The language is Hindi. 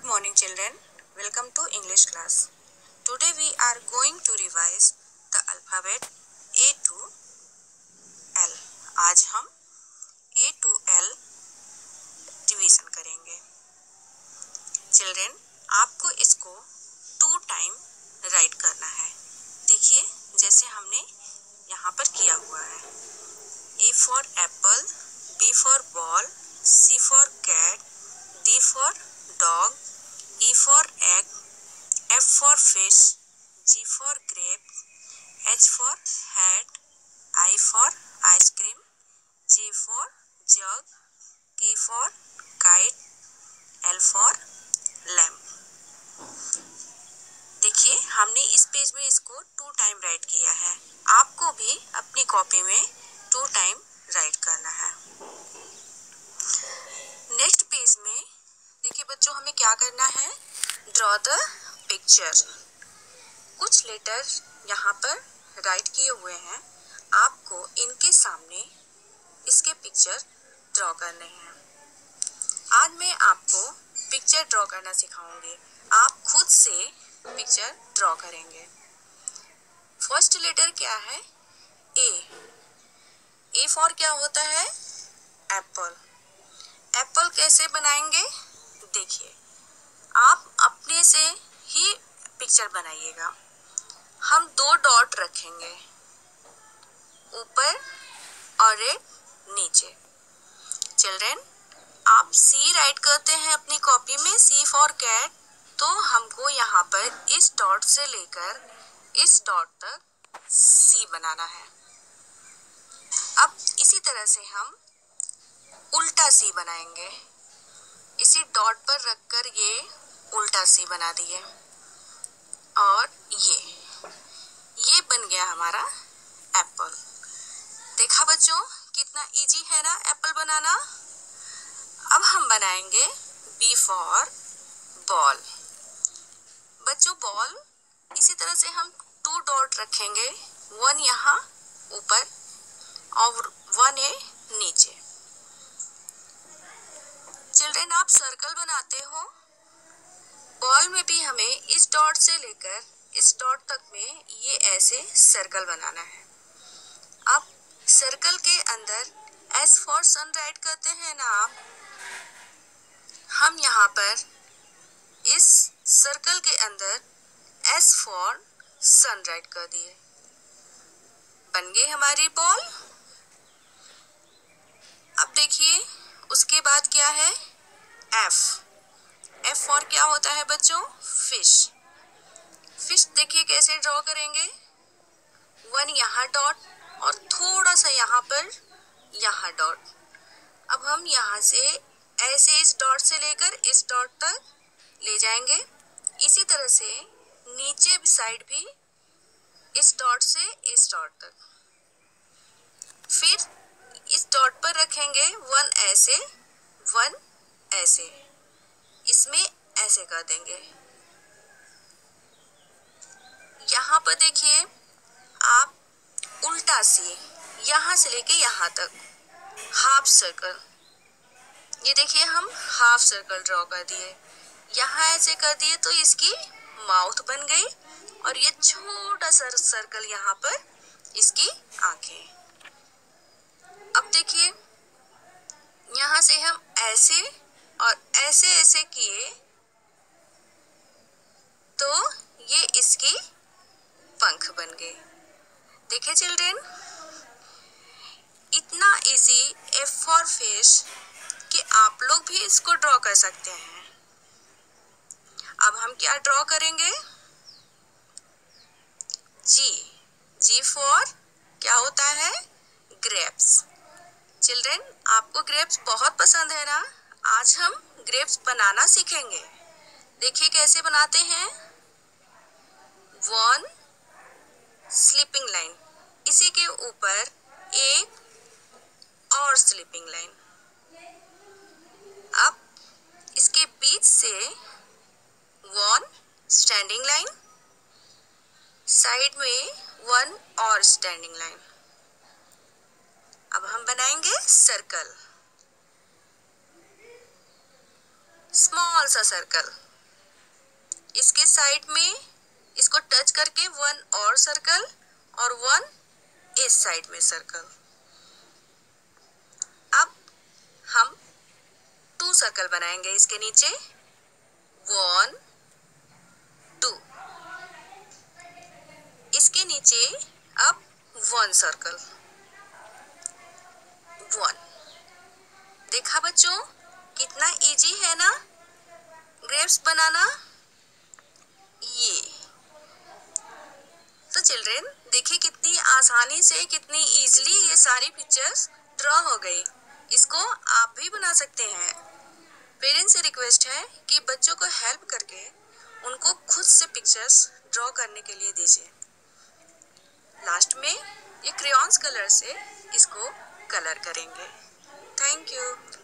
morning children, welcome to English class. Today we are going to revise the alphabet A to L. आज हम A to L रिवीजन करेंगे. Children, आपको इसको 2 टाइम राइट करना है. देखिए जैसे हमने यहाँ पर किया हुआ है. A for apple, B for ball, C for cat, D for dog, E for egg, F for fish, G for grape, H for hat, I for ice cream, J for jug, K for kite, L for lamp. देखिए हमने इस पेज में इसको 2 टाइम राइट किया है. आपको भी अपनी कॉपी में 2 टाइम राइट करना है. नेक्स्ट पेज में देखिए बच्चों हमें क्या करना है. Draw the picture. कुछ लेटर यहाँ पर राइट किए हुए हैं. आपको इनके सामने इसके पिक्चर ड्रॉ करने हैं. आज मैं आपको पिक्चर ड्रॉ करना सिखाऊंगी. आप खुद से पिक्चर ड्रॉ करेंगे. फर्स्ट लेटर क्या है? ए. ए फॉर क्या होता है? एप्पल. एप्पल कैसे बनाएंगे? देखिए आप अपने से ही पिक्चर बनाइएगा. हम 2 डॉट रखेंगे ऊपर और एक नीचे. चिल्ड्रन आप सी राइट करते हैं अपनी कॉपी में, सी फॉर कैट. तो हमको यहाँ पर इस डॉट से लेकर इस डॉट तक सी बनाना है. अब इसी तरह से हम उल्टा सी बनाएंगे. इसी डॉट पर रखकर ये उल्टा सी बना दिए और ये बन गया हमारा एप्पल. देखा बच्चों कितना इजी है ना एप्पल बनाना. अब हम बनाएंगे बी फॉर बॉल. बच्चों बॉल इसी तरह से हम 2 डॉट रखेंगे, 1 यहाँ ऊपर और 1 नीचे. चिल्ड्रन आप सर्कल बनाते हो. बॉल में भी हमें इस डॉट से लेकर इस डॉट तक में ये ऐसे सर्कल बनाना है. अब सर्कल के अंदर एस फॉर सन राइट करते हैं ना आप. हम यहाँ पर इस सर्कल के अंदर एस फॉर सन राइट कर दिए. बन गई हमारी बॉल. अब देखिए उसके बाद क्या है? एफ. एफ फॉर क्या होता है बच्चों? फिश. फिश देखिए कैसे ड्रॉ करेंगे. 1 यहाँ डॉट और थोड़ा सा यहाँ पर यहाँ डॉट. अब हम यहाँ से ऐसे इस डॉट से लेकर इस डॉट तक ले जाएंगे. इसी तरह से नीचे साइड भी इस डॉट से इस डॉट तक. फिर इस डॉट पर रखेंगे 1 ऐसे 1 ऐसे. इसमें ऐसे कर देंगे. यहाँ पर देखिए आप उल्टा सी यहाँ से लेके यहाँ तक हाफ सर्कल. ये देखिए हम हाफ सर्कल ड्रॉ कर दिए. यहाँ ऐसे कर दिए तो इसकी माउथ बन गई और ये छोटा सा सर्कल यहाँ पर इसकी आंखें. अब देखिए यहाँ से हम ऐसे और ऐसे ऐसे किए तो ये इसकी पंख बन गए. देखिए चिल्ड्रन इतना इजी एफ फॉर फिश कि आप लोग भी इसको ड्रॉ कर सकते हैं. अब हम क्या ड्रॉ करेंगे? जी. जी फॉर क्या होता है? ग्रेप्स. चिल्ड्रन आपको ग्रेप्स बहुत पसंद है ना. आज हम ग्रेप्स बनाना सीखेंगे. देखिए कैसे बनाते हैं. 1 स्लीपिंग लाइन, इसी के ऊपर एक और स्लीपिंग लाइन. अब इसके बीच से 1 स्टैंडिंग लाइन, साइड में 1 और स्टैंडिंग लाइन. अब हम बनाएंगे सर्कल. स्मॉल सा सर्कल. इसके साइड में इसको टच करके 1 और सर्कल और 1 इस साइड में सर्कल। अब हम 2 सर्कल बनाएंगे इसके नीचे, 1 2। इसके नीचे अब 1 सर्कल, 1। देखा बच्चों कितना इजी है ना ग्रेप्स बनाना। ये तो चिल्ड्रेन देखिए कितनी आसानी से, कितनी इजीली ये सारी पिक्चर्स ड्रॉ हो गई। इसको आप भी बना सकते हैं। पेरेंट्स से रिक्वेस्ट है कि बच्चों को हेल्प करके उनको खुद से पिक्चर्स ड्रॉ करने के लिए दीजिए। लास्ट में ये क्रेयॉन्स कलर से इसको कलर करेंगे। Thank you.